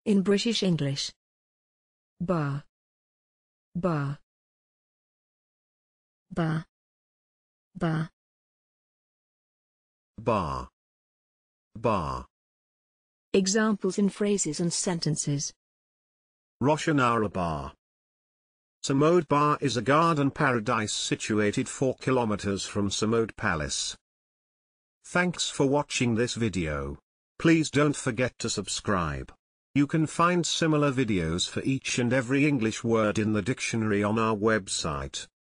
In British English. Bar. Bar. Bar. Bar. Bar. Bar. Examples in phrases and sentences. Roshanara Bar. Samod Bar is a garden paradise situated 4 kilometers from Samod Palace. Thanks for watching this video. Please don't forget to subscribe. You can find similar videos for each and every English word in the dictionary on our website.